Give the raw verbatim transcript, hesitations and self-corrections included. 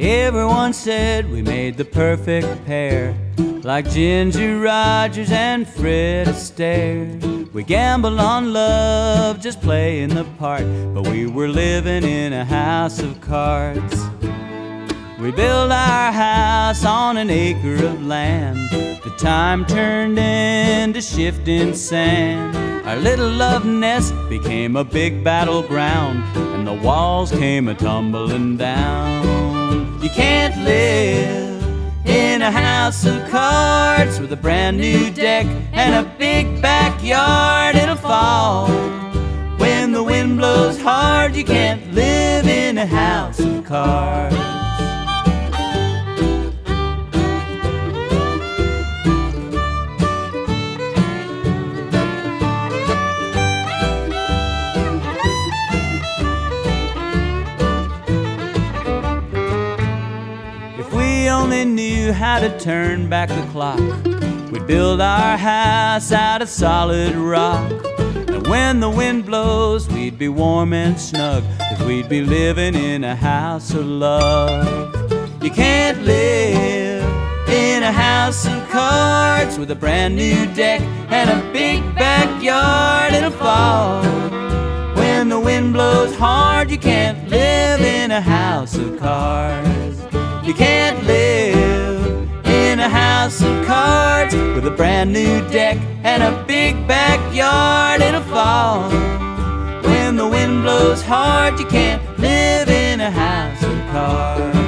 Everyone said we made the perfect pair, like Ginger Rogers and Fred Astaire. We gambled on love, just playing the part, but we were living in a house of cards. We built our house on an acre of land. The time turned into shifting sand. Our little love nest became a big battleground, and the walls came a-tumbling down. You can't live in a house of cards with a brand new deck and a big backyard. It'll fall when the wind blows hard. You can't live in a house of cards. Only knew how to turn back the clock, we'd build our house out of solid rock. And when the wind blows, we'd be warm and snug, 'cause we'd be living in a house of love. You can't live in a house of cards with a brand new deck and a big backyard. It'll fall when the wind blows hard. You can't live in a house of cards. You can't live in a house of cards with a brand new deck and a big backyard. It'll fall when the wind blows hard. You can't live in a house of cards.